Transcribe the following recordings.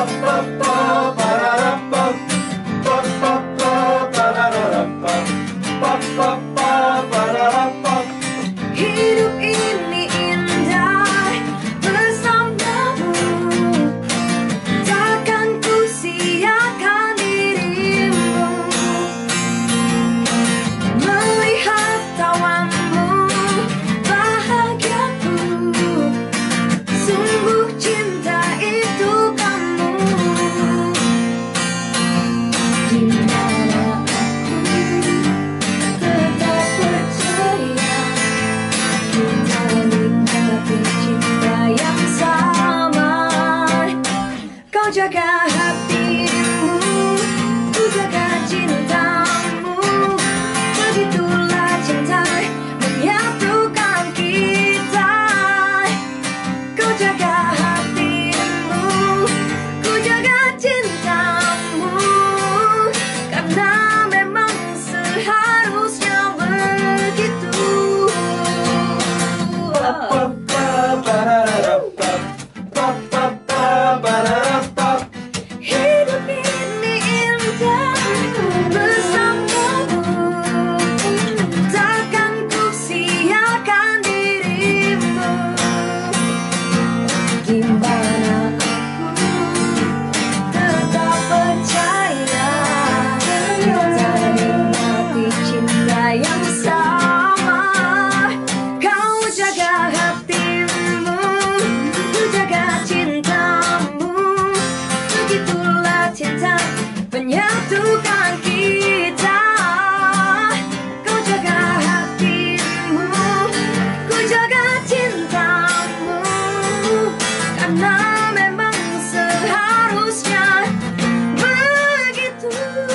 Hidup ini indah bersamamu, takkan ku sia-siakan dirimu. Melihat tawamu, bahagiaku, sungguh cinta itu kamu. Di mana aku tetap percaya kita nikmati cinta yang sama. Kau jaga hatimu, ku jaga cintamu. Begitulah cinta menyatukan kita. Kau jaga hatimu, ku jaga cintamu. Karena memang seharusnya begitu. Hidup ini indah bersamamu, takkan ku sia-siakan dirimu. Di mana aku tetap percaya kita nikmati cinta yang sama. Kau jaga hatimu, ku jaga cintamu. Begitulah cinta menyatukan kita. Kau jaga hatimu, ku jaga cintamu. Karena memang seharusnya begitu.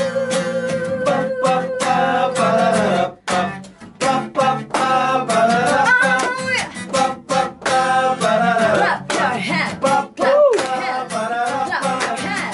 Clap your hands, clap your hands, clap your hands.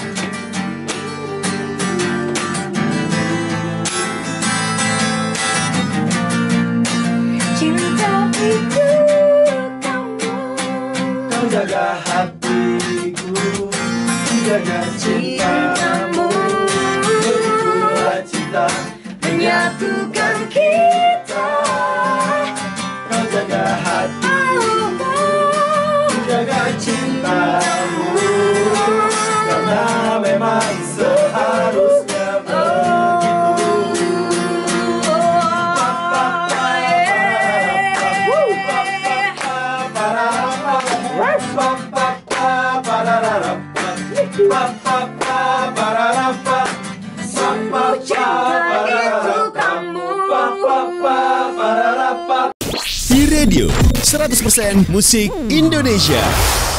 Cinta itu kamu, Kau jaga hatiku, ku jaga cintamu. Begitulah cinta menyatukan kita. Kau jaga hatiku, ku jaga cintamu. Karena memang seharusnya Sungguh cinta itu kamu. Di Radio 100% Musik Indonesia.